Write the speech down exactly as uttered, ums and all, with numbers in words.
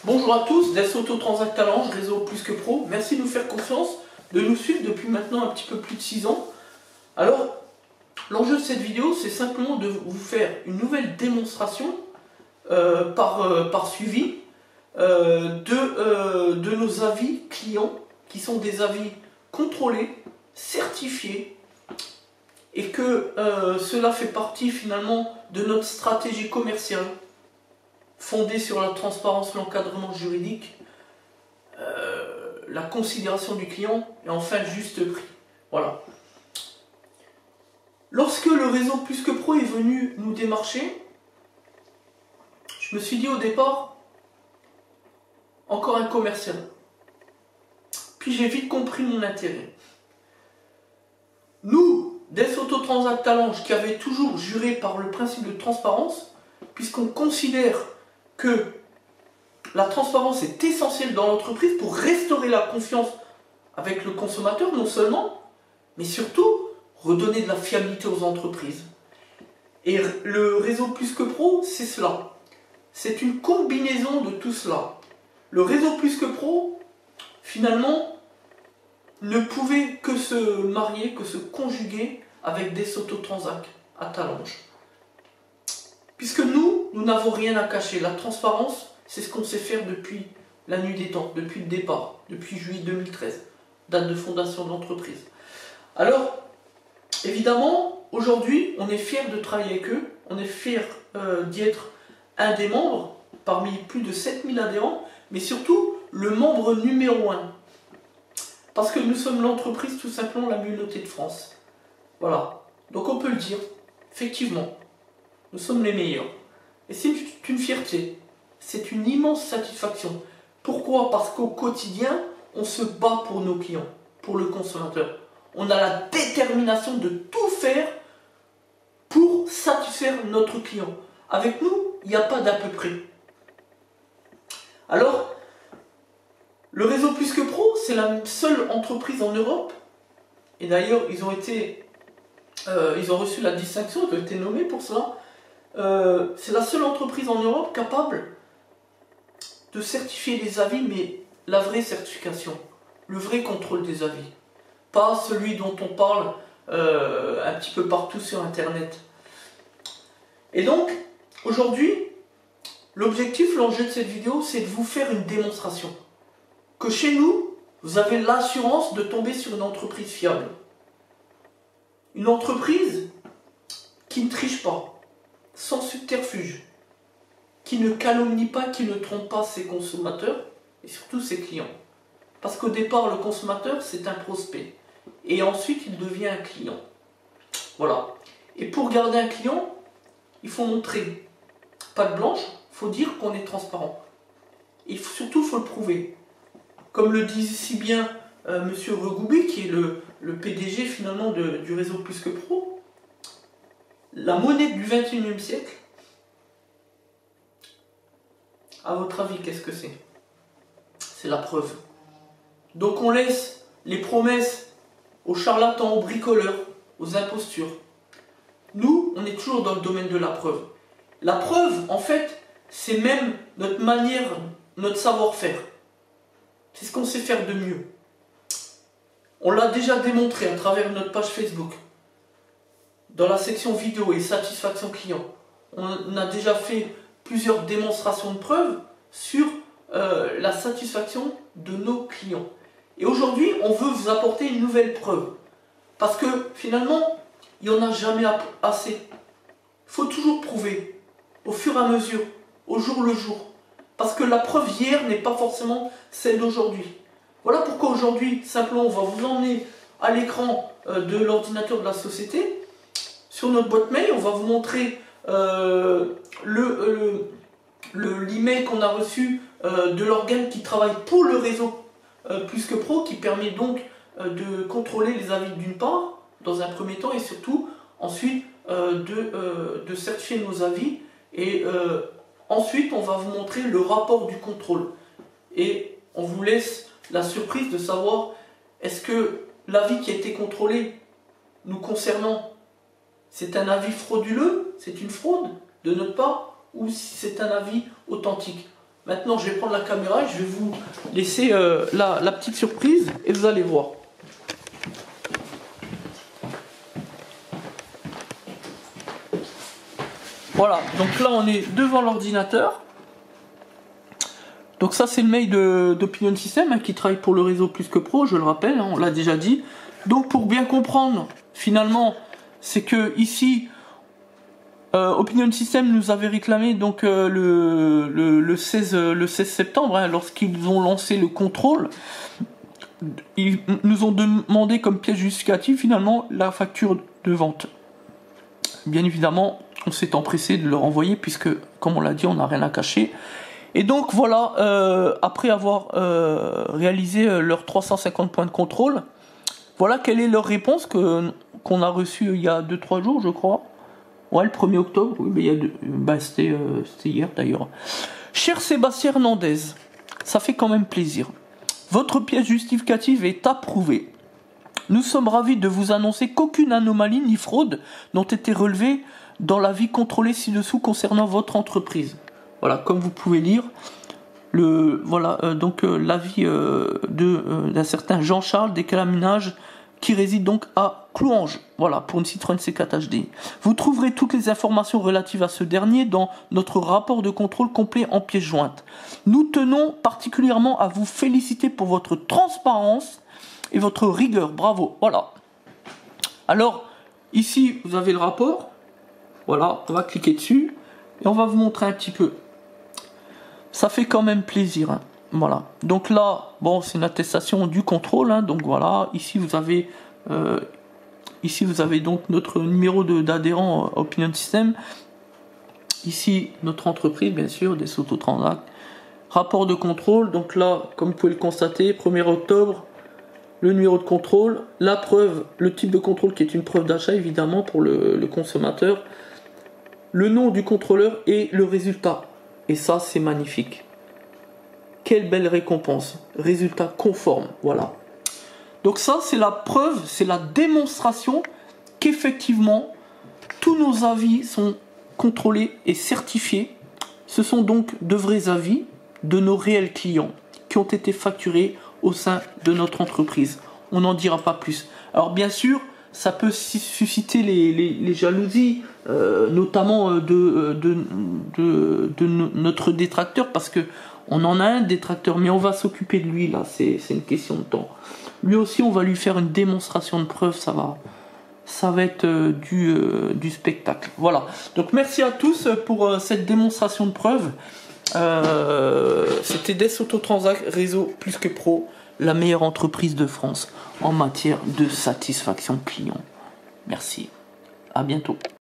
Bonjour à tous, Des Auto Transact Talange, réseau plus que pro. Merci de nous faire confiance, de nous suivre depuis maintenant un petit peu plus de six ans. Alors, l'enjeu de cette vidéo, c'est simplement de vous faire une nouvelle démonstration euh, par, euh, par suivi euh, de, euh, de nos avis clients, qui sont des avis contrôlés, certifiés, et que euh, cela fait partie finalement de notre stratégie commerciale, fondée sur la transparence, l'encadrement juridique, euh, la considération du client et enfin le juste prix. Voilà. Lorsque le réseau Plus que Pro est venu nous démarcher, je me suis dit au départ, encore un commercial. Puis j'ai vite compris mon intérêt. Nous, Des Auto Transact Talange, qui avait toujours juré par le principe de transparence, puisqu'on considère que la transparence est essentielle dans l'entreprise pour restaurer la confiance avec le consommateur, non seulement, mais surtout redonner de la fiabilité aux entreprises. Et le réseau Plus que Pro, c'est cela. C'est une combinaison de tout cela. Le réseau Plus que Pro, finalement, ne pouvait que se marier, que se conjuguer avec Des Auto Transact à Talange. Puisque nous, nous n'avons rien à cacher. La transparence, c'est ce qu'on sait faire depuis la nuit des temps, depuis le départ, depuis juillet deux mille treize, date de fondation de l'entreprise. Alors, évidemment, aujourd'hui, on est fiers de travailler avec eux, on est fiers euh, d'y être un des membres, parmi plus de sept mille adhérents, mais surtout le membre numéro un. Parce que nous sommes l'entreprise tout simplement la mieux notée de France. Voilà. Donc on peut le dire, effectivement, nous sommes les meilleurs. Et c'est une fierté, c'est une immense satisfaction. Pourquoi? Parce qu'au quotidien, on se bat pour nos clients, pour le consommateur. On a la détermination de tout faire pour satisfaire notre client. Avec nous, il n'y a pas d'à peu près. Alors, le réseau Plus que Pro, c'est la seule entreprise en Europe, et d'ailleurs, ils ont été, euh, ils ont reçu la distinction, ils ont été nommés pour cela. Euh, c'est la seule entreprise en Europe capable de certifier les avis, mais la vraie certification, le vrai contrôle des avis. Pas celui dont on parle euh, un petit peu partout sur Internet. Et donc, aujourd'hui, l'objectif, l'enjeu de cette vidéo, c'est de vous faire une démonstration. Que chez nous, vous avez l'assurance de tomber sur une entreprise fiable. Une entreprise qui ne triche pas, sans subterfuge, qui ne calomnie pas, qui ne trompe pas ses consommateurs et surtout ses clients. Parce qu'au départ, le consommateur, c'est un prospect. Et ensuite, il devient un client. Voilà. Et pour garder un client, il faut montrer patte blanche, il faut dire qu'on est transparent. Et surtout, il faut le prouver. Comme le dit si bien euh, M. Regoubi, qui est le, le P D G finalement de, du réseau Plus que Pro, la monnaie du vingt et unième siècle, à votre avis, qu'est-ce que c'est? C'est la preuve. Donc on laisse les promesses aux charlatans, aux bricoleurs, aux impostures. Nous, on est toujours dans le domaine de la preuve. La preuve, en fait, c'est même notre manière, notre savoir-faire. C'est ce qu'on sait faire de mieux. On l'a déjà démontré à travers notre page Facebook. Dans la section vidéo et satisfaction client, on a déjà fait plusieurs démonstrations de preuves sur euh, la satisfaction de nos clients. Et aujourd'hui, on veut vous apporter une nouvelle preuve. Parce que finalement, il n'y en a jamais assez. Il faut toujours prouver, au fur et à mesure, au jour le jour. Parce que la preuve d'hier n'est pas forcément celle d'aujourd'hui. Voilà pourquoi aujourd'hui, simplement, on va vous emmener à l'écran euh, de l'ordinateur de la société. Sur notre boîte mail, on va vous montrer euh, le, le, l'email qu'on a reçu euh, de l'organe qui travaille pour le réseau euh, Plus que Pro, qui permet donc euh, de contrôler les avis d'une part, dans un premier temps, et surtout, ensuite, euh, de, euh, de certifier nos avis. Et euh, ensuite, on va vous montrer le rapport du contrôle. Et on vous laisse la surprise de savoir est-ce que l'avis qui a été contrôlé nous concernant, c'est un avis frauduleux, c'est une fraude de notre part, ou si c'est un avis authentique. Maintenant, je vais prendre la caméra et je vais vous laisser euh, la, la petite surprise et vous allez voir. Voilà, donc là on est devant l'ordinateur. Donc ça c'est le mail d'Opinion System hein, qui travaille pour le réseau Plus que Pro, je le rappelle, hein, on l'a déjà dit. Donc pour bien comprendre, finalement, c'est que ici, euh, Opinion System nous avait réclamé donc euh, le, le, le, seize, le seize septembre, hein, lorsqu'ils ont lancé le contrôle, ils nous ont demandé comme pièce justificative finalement la facture de vente. Bien évidemment, on s'est empressé de leur envoyer puisque, comme on l'a dit, on n'a rien à cacher. Et donc voilà, euh, après avoir euh, réalisé euh, leurs trois cent cinquante points de contrôle, voilà quelle est leur réponse que qu'on a reçue il y a deux trois jours, je crois. Ouais, le premier octobre, oui, mais il y a deux, bah, c'était euh, hier d'ailleurs. Cher Sébastien Hernandez, ça fait quand même plaisir. Votre pièce justificative est approuvée. Nous sommes ravis de vous annoncer qu'aucune anomalie ni fraude n'ont été relevées dans l'avis contrôlé ci-dessous concernant votre entreprise. Voilà, comme vous pouvez lire, le voilà euh, donc euh, l'avis euh, de euh, d'un certain Jean-Charles Descalaminages qui réside donc à Clouange. Voilà, pour une Citroën C quatre H D. Vous trouverez toutes les informations relatives à ce dernier dans notre rapport de contrôle complet en pièces jointes. Nous tenons particulièrement à vous féliciter pour votre transparence et votre rigueur. Bravo. Voilà. Alors, ici, vous avez le rapport. Voilà, on va cliquer dessus et on va vous montrer un petit peu. Ça fait quand même plaisir. Hein. Voilà. Donc là, bon, c'est une attestation du contrôle. Hein. Donc voilà, ici vous avez, euh, ici vous avez donc notre numéro d'adhérent euh, Opinion System. Ici notre entreprise, bien sûr, des Autotransact. Rapport de contrôle. Donc là, comme vous pouvez le constater, premier octobre. Le numéro de contrôle, la preuve, le type de contrôle qui est une preuve d'achat évidemment pour le, le consommateur, le nom du contrôleur et le résultat. Et ça, c'est magnifique. Quelle belle récompense. Résultat conforme, voilà. Donc ça, c'est la preuve, c'est la démonstration qu'effectivement, tous nos avis sont contrôlés et certifiés. Ce sont donc de vrais avis de nos réels clients qui ont été facturés au sein de notre entreprise. On n'en dira pas plus. Alors bien sûr, ça peut susciter les, les, les jalousies, euh, notamment de, de, de, de notre détracteur, parce que on en a un détracteur, mais on va s'occuper de lui là, c'est une question de temps. Lui aussi, on va lui faire une démonstration de preuve, ça va, ça va être euh, du, euh, du spectacle. Voilà. Donc merci à tous pour euh, cette démonstration de preuve. Euh, C'était Des Autotransact, réseau Plus que Pro, la meilleure entreprise de France en matière de satisfaction client. Merci. À bientôt.